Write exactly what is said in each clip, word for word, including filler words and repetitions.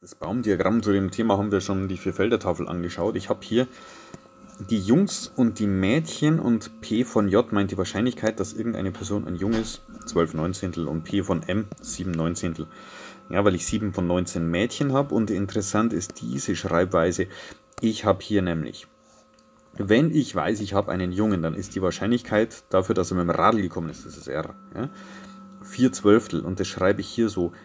Das Baumdiagramm zu dem Thema haben wir schon die Vierfeldertafel angeschaut. Ich habe hier die Jungs und die Mädchen und P von J meint die Wahrscheinlichkeit, dass irgendeine Person ein Jung ist, zwölf Neunzehntel, und P von M sieben Neunzehntel. Ja, weil ich sieben von neunzehn Mädchen habe, und interessant ist diese Schreibweise. Ich habe hier nämlich, wenn ich weiß, ich habe einen Jungen, dann ist die Wahrscheinlichkeit dafür, dass er mit dem Radl gekommen ist, das ist R, ja, vier Zwölftel, und das schreibe ich hier so.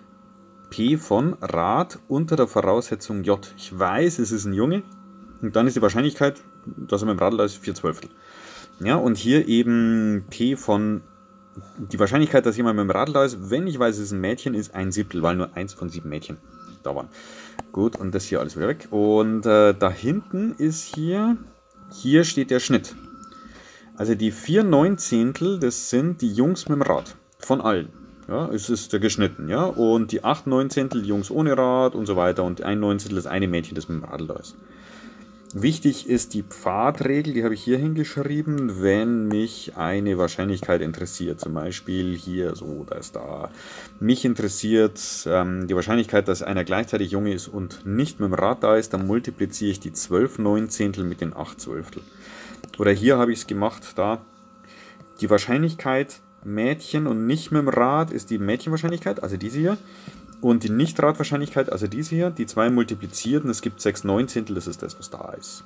P von Rad unter der Voraussetzung J. Ich weiß, es ist ein Junge, und dann ist die Wahrscheinlichkeit, dass er mit dem Radl da ist, vier Zwölftel. Ja, und hier eben P von, die Wahrscheinlichkeit, dass jemand mit dem Radl da ist, wenn ich weiß, es ist ein Mädchen, ist ein Siebtel, weil nur eins von sieben Mädchen da waren. Gut, und das hier alles wieder weg. Und äh, da hinten ist hier, hier steht der Schnitt. Also die vier Neunzehntel, das sind die Jungs mit dem Rad, von allen. Ja, es ist der geschnitten, ja, und die acht Neunzehntel Jungs ohne Rad und so weiter, und ein Neunzehntel das eine Mädchen, das mit dem Radl da ist. Wichtig ist die Pfadregel, die habe ich hier hingeschrieben, wenn mich eine Wahrscheinlichkeit interessiert, zum Beispiel hier, so, da ist da. Mich interessiert ähm, die Wahrscheinlichkeit, dass einer gleichzeitig Junge ist und nicht mit dem Rad da ist, dann multipliziere ich die zwölf Neunzehntel mit den acht Zwölftel. Oder hier habe ich es gemacht, da, die Wahrscheinlichkeit Mädchen und nicht mit dem Rad ist die Mädchenwahrscheinlichkeit, also diese hier. Und die Nicht-Rad-Wahrscheinlichkeit, also diese hier, die zwei multipliziert, und es gibt sechs Neunzehntel, das ist das, was da ist.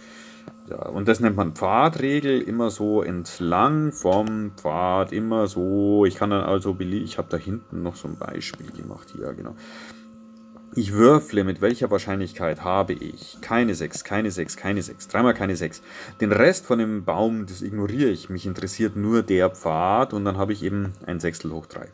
Ja, und das nennt man Pfadregel, immer so entlang vom Pfad, immer so. Ich kann dann also, ich habe da hinten noch so ein Beispiel gemacht, hier, genau. Ich würfle, mit welcher Wahrscheinlichkeit habe ich keine sechs, keine sechs, keine sechs, dreimal keine sechs. Den Rest von dem Baum, das ignoriere ich. Mich interessiert nur der Pfad, und dann habe ich eben ein Sechstel hoch drei.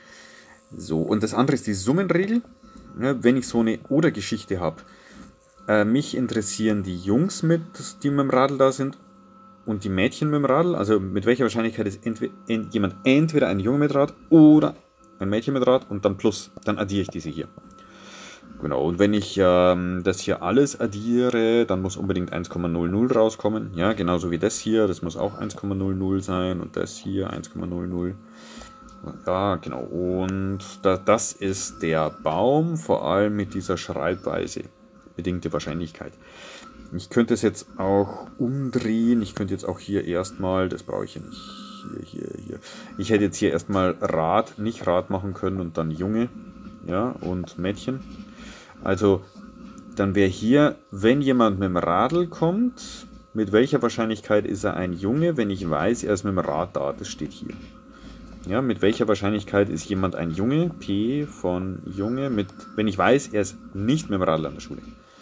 So, und das andere ist die Summenregel. Wenn ich so eine Oder-Geschichte habe, äh, mich interessieren die Jungs, mit, die mit dem Radl da sind, und die Mädchen mit dem Radl. Also mit welcher Wahrscheinlichkeit ist entweder, ent, jemand entweder ein Junge mit Rad oder ein Mädchen mit Rad, und dann plus, dann addiere ich diese hier. Genau, und wenn ich ähm, das hier alles addiere, dann muss unbedingt eins Komma null null rauskommen. Ja, genauso wie das hier, das muss auch eins Komma null null sein, und das hier eins Komma null null. Ja, genau, und da, das ist der Baum, vor allem mit dieser Schreibweise, bedingte Wahrscheinlichkeit. Ich könnte es jetzt auch umdrehen, ich könnte jetzt auch hier erstmal, das brauche ich ja nicht, hier, hier, hier. Ich hätte jetzt hier erstmal Rad, nicht Rad machen können und dann Junge, ja, und Mädchen. Also, dann wäre hier, wenn jemand mit dem Radl kommt, mit welcher Wahrscheinlichkeit ist er ein Junge, wenn ich weiß, er ist mit dem Rad da, das steht hier. Ja, mit welcher Wahrscheinlichkeit ist jemand ein Junge, P von Junge, mit, wenn ich weiß, er ist nicht mit dem Radl an der Schule.